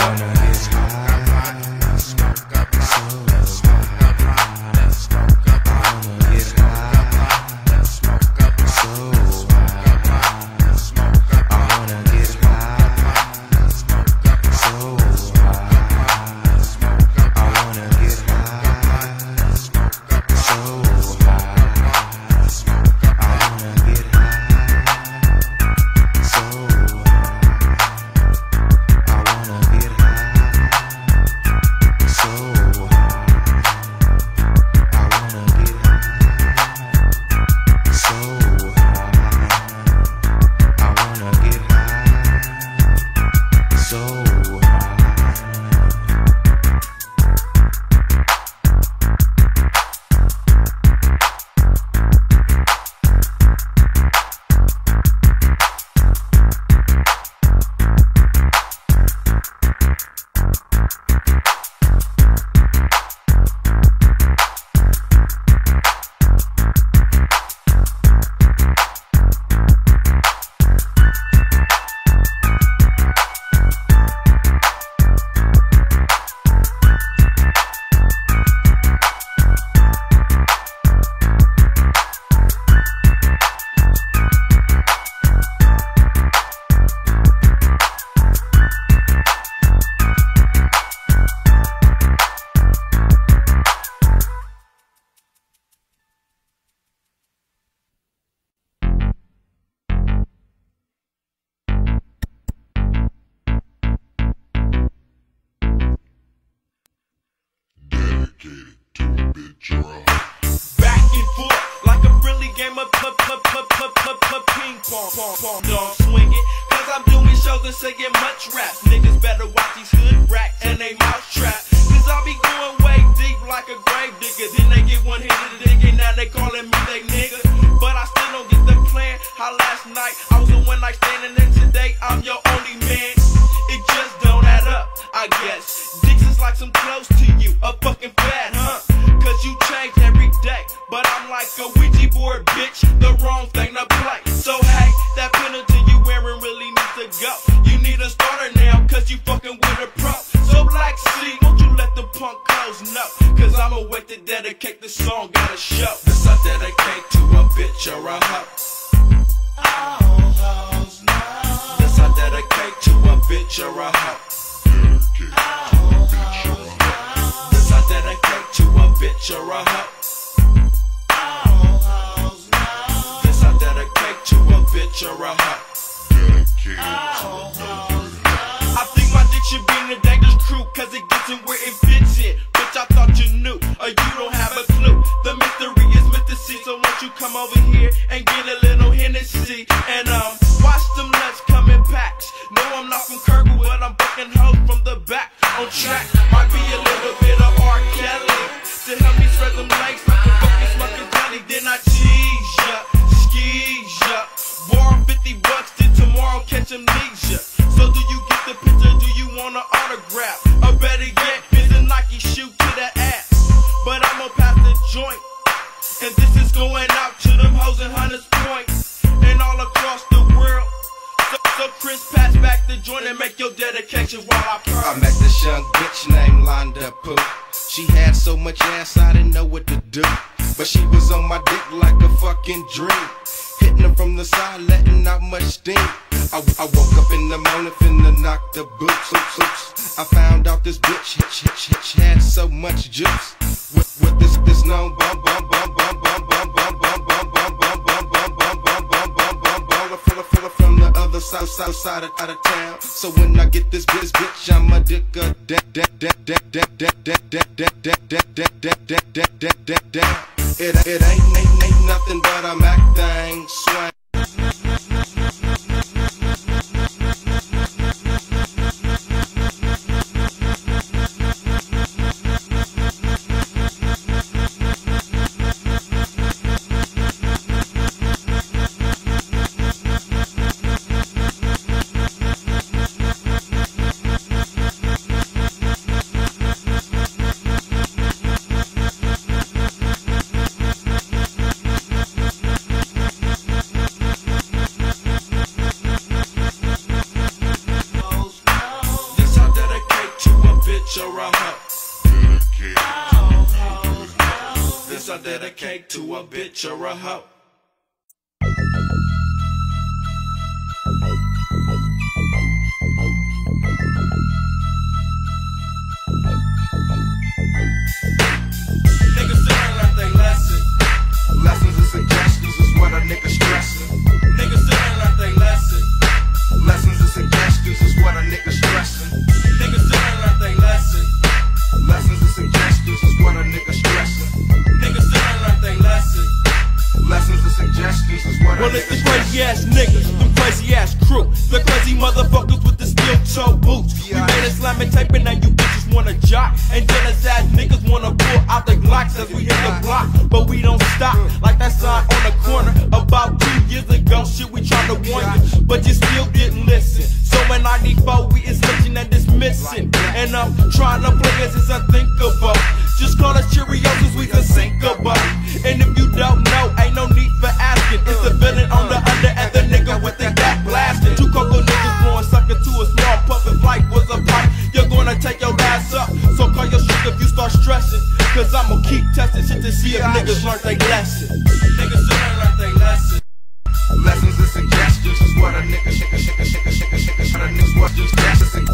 back and forth like a really game of ping pong. Don't swing it, cause I'm doing shows and saying much raps. Niggas better watch these hood rats and they mouth trap. Cause I'll be going way deep like a grave digger. Then they get one hit of the dig and now they calling me they nigga. But I still don't get the plan. How last night I was a one night stand and then today I'm your only man. It just don't add up, I guess. Dicks is like some clothes to you, a fucking fat, huh? Cause you change every day, but I'm like a Ouija board, bitch, the wrong thing to play. So hey, that penalty you wearing really needs to go. You need a starter now, cause you fucking with a pro. So Black C, won't you let the punk hoes know? Cause I'm a way to dedicate this song, got a show. This I dedicate to a bitch or a hoe. This I dedicate to a bitch or a hoe. This I dedicate to a bitch or a hoe. This I dedicate to a bitch or a hoe. I think my dick should be in the dangerous crew, cause it gets in where it fits in. Bitch, I thought you knew, or you don't have a clue. The mystery is mystery, so won't you come over here and get a little Hennessy? And watch them nuts come in packs. No, I'm not from Kirkwood, but I'm fucking hoes from the back. On track, might be a little bit of R. Kelly to help me spread them legs like a fucking smoking jelly. Then I cheese ya, skis ya, borrow $50, then tomorrow catch amnesia. So do want an autograph. Or better yet, is a Nike shoe to the ass. But I'ma pass the joint, and this is going out to them hoes in Hunters Point and all across the world. So Chris, pass back the joint and make your dedications while I purr. I met this young bitch named Londa Pooh. She had so much ass I didn't know what to do, but she was on my dick like a fucking dream, hitting her from the side, letting out much steam. I woke up in the morning finna knock the boots. I found out this bitch had so much juice. With this known bum from the other side of town. So when I get this bitch, I'ma dick her down. It ain't nothing but a Mac thing swing. This I dedicate to a bitch or a hoe. Niggas still learn they lesson. Lessons and suggestions is what a nigga stressing. Niggas still learn they lesson. Lessons and suggestions is what a nigga stressing. Niggas still learn they lesson. Lessons and suggestions is what a nigga stressing. Niggas still learn they lesson. Lessons and suggestions is what a nigga stressing. Well, it's the crazy ass niggas, them crazy ass crew, the crazy motherfuckers with the steel toe boots. We made a slamming tape and now you bitches wanna jock, and jealous ass niggas wanna pull out the Glocks as we hit the block. But we don't stop, like that sign on the corner about 2 years ago. Shit, we tried to warn you, but you still didn't listen. So in 94 we is lynching and dismissing, and I'm trying to play us, it's unthinkable. Just call us Cheerios cause we unsinkable. And if you don't know, ain't no need for asking. It's the villain on the under and the nigga with the gap blasting. Two cocoa niggas blowing sucker to a small puff and flight was a pipe. You're gonna take your ass up, so call your shit if you start stressing. Cause I'ma keep testing shit to see if niggas learn they lesson. Niggas still learn they lesson. Lessons and suggestions is what a nigga shake. A nigga's what just lessons.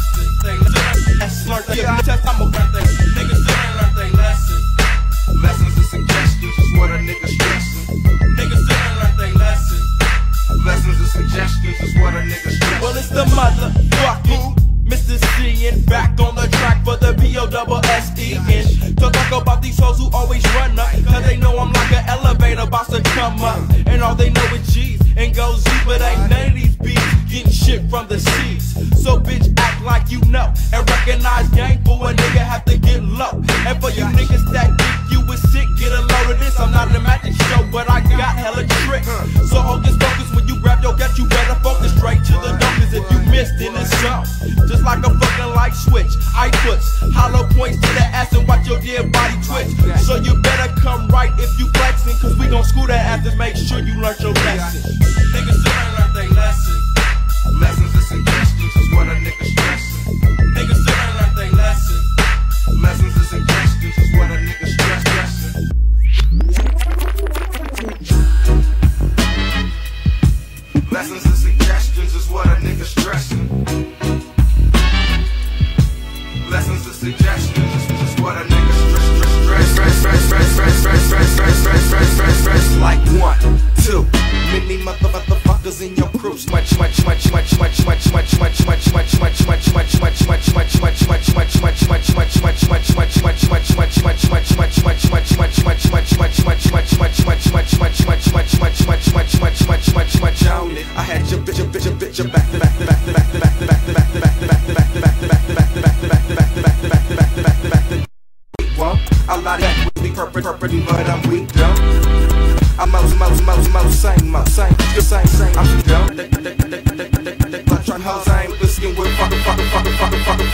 Lessons learn they test. I'ma learn they. Niggas still learn they lesson. Lessons and suggestions is what a nigga stressing. Niggas still learn they lesson. Lessons and suggestions is what a nigga stressing. Well, it's the motherfucking Mr. C and back on the track for the BOSSEN. To talk about these hoes who always run up, cause they know I'm like an elevator about to come up. And all they know is G's and go Z, but ain't none of these beats getting shit from the C's. So bitch, act like you know and recognize gang for a nigga have to get low. And for you niggas that think you was sick, get a load of this. I'm not a magic show, but I got hella tricks. So hocus pocus, when you grab your gut, you better focus straight to the door, cause if you missed, then it's so. Just like a fucking light switch, I puts hollow points to the ass and watch your dead body twitch. So you better come right if you flexing, cause we gon' school that ass and make sure you learn your lesson. Niggas still ain't learned they lesson. Lessons and suggestions is what a nigga stressing. Niggas still ain't learned they lesson. Lessons and suggestions is what a nigga stressing. Lessons and suggestions is what a nigga stressing. Lessons and suggestions is what a nigga stress. Like 1, 2, many motherfuckers in your crew. I had your bitch back. A lot of that would be purple, but I'm weak, though. I'm same. I'm dumb. The hoes I ain't looking with fucking.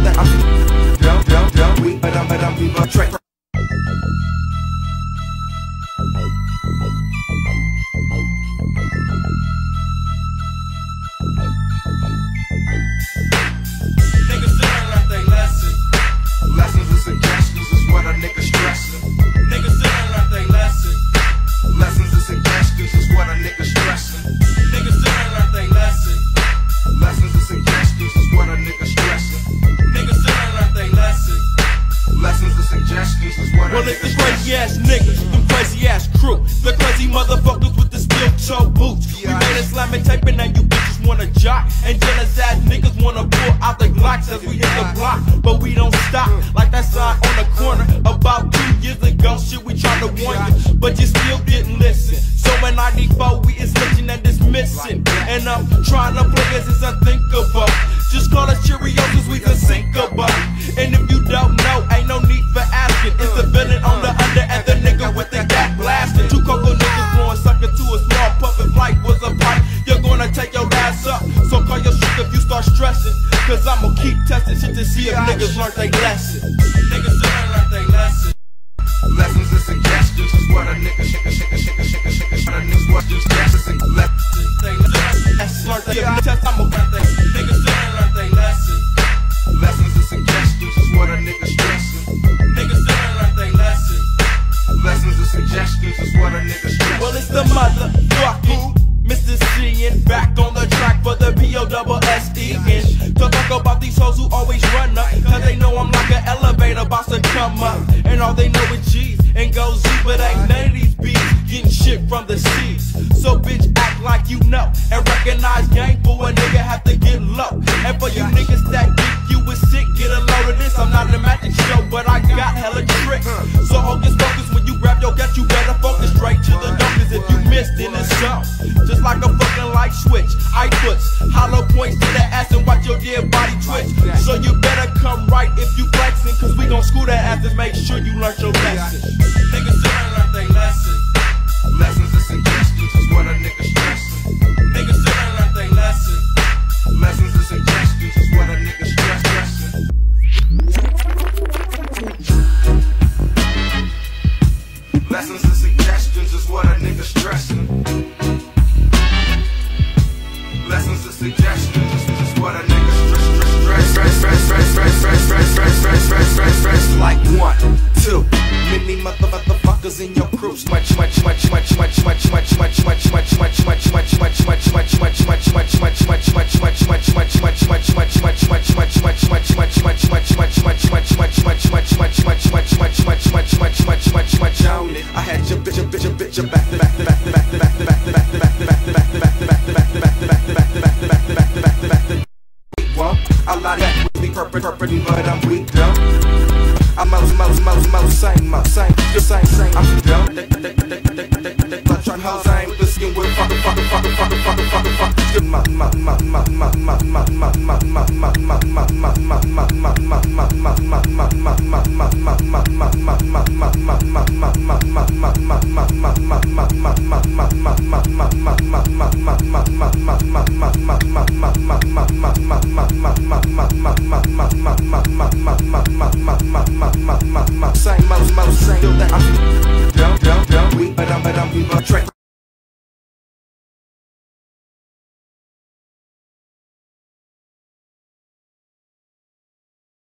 Well, it's the crazy ass niggas, them crazy ass crew, the crazy motherfuckers with the steel toe boots. We made a slamming tape and now you bitches wanna jock, and jealous ass niggas wanna pull out the Glocks as we hit the block. But we don't stop, like that sign on the corner about 2 years ago. Shit, we tried to warn you, but you still didn't listen. So in 94 we is snitching and dismissing, and I'm trying to play us, it's unthinkable. Just call us Cheerios cause we unsinkable. And if you don't know, ain't no need for asking. It's the villain on the under and the nigga with the gat blasting. 2 cocoa niggas blowing sucker to a small puppet flight was a pipe. You're gonna take your ass up, so call your shit if you start stressing. Cause I'ma keep testing shit to see if niggas learn they lesson. Niggas learn they lesson. Lessons and suggestions is what a nigga shake. What a nigga's what just guessing. Lessons they learn they test. I'ma learn they niggas learn they lesson. Lessons and suggestions is what a nigga stressing. Niggas learn they lesson. Lessons and suggestions is what a nigga stressing. Well, it's the motherfucking Mr. C and back on the track for the BOSSEN. To talk about these hoes who always run up, cause they know I'm like an elevator about to come up. And all they know is G's and go Z, but ain't none of these B's getting shit from the C's. So bitch, act like you know and recognize gang for a nigga have to get low. And for you niggas that think you was sick, get a load of this. I'm not a magic show, but I got hella tricks. So hocus pocus, when you grab your gut, you better focus straight to the dope. Cause if you missed, then it's so. Just like a fucking light switch, I puts hollow points to the ass and watch your dead body twitch. So you better come right if you flexing, cause we gon' school that ass and make sure you learn your lesson. Niggas learn they lesson. Lessons and suggestions is what a nigga stressing. Niggas learn they lesson. Lessons and suggestions is what a nigga stressing. Lessons and suggestions is what a nigga stressing. Lessons and suggestions is what a nigga stress. Like 1, 2, many motherfuckers in your crew. I had your bitch back. I lie that with me purple, but I'm weak though. I'm same. I'm dumb. Like trying hoes, I ain't with the skin with fuck.